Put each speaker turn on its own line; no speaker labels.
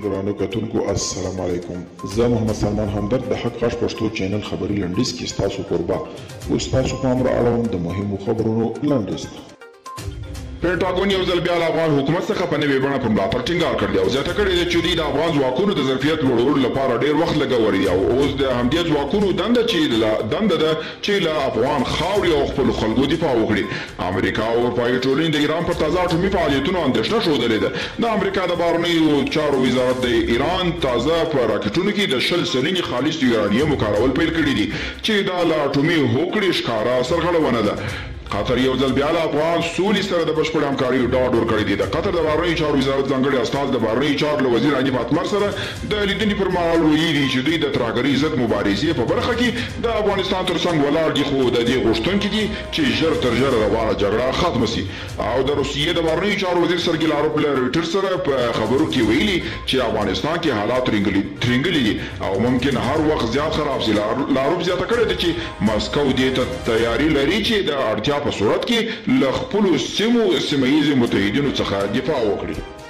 درانه کتونکو السلام علیکم. زه محمد سلمان همدرد د حق غږ پښتو چینل خبري لنډیز کې ستاسو قربا او ستاسو پام را اړوم د مهمو خبرونو لنډیز. پینټاګون یو ځل بیا د افغان حکومت څخه په نوې بڼه په ملاتړ ټینګار کړی او زیاته کړې ده چې دوی د افغان ځواکونو د ظرفیت لوړولو لپاره ډېر وخت لګولی دی او اوس د همدې ځواکونو دنده ده چې له افغان خاورې او خپلو خلکو دفاع وکړي. امریکا او اروپایي ټولنې د ایران پر تازه اټومي فعالیتونو اندېښنه ښودلې ده. د امریکا د بهرنیو چارو وزارت د ایران تازه په راکټونو کې د 20 سلنې خالص یورانیم کارول پیل کړي دي چې دا له اټومي هوکړې ښکاره سرغړونه ده. قطر یو ځل بیا د افغان سولې سره د بشپړ همکارۍ ډاډ ورکړی دی. د قطر د بهرنیو چارو وزارت ځانګړی استازی د بهرنیو چارو له وزیر حنیف اتمر سره د لیدنې پر مهال ویلي چې دوی د ترهګرۍ ضد مبارزې په برخه کې د افغانستان تر څنګ ولاړ دي خو د دې غوښتونکي دي چې ژر تر ژره روانه جګړه ختمه سي. او د روسیې د بهرنیو چارو وزیر سرګی لاروف له رویټرز سره په خبرو کې ویلي چې افغانستان کې حالات ترنګلي دي او ممکن هر وخت زیات خراب سي. لاروف زیاته کړې ده چې مسکو دې ته تیاری لري چې د اړتیا په صورت کې له خپلو سیمه ییزو متحدینو څخه دفاع وکړي.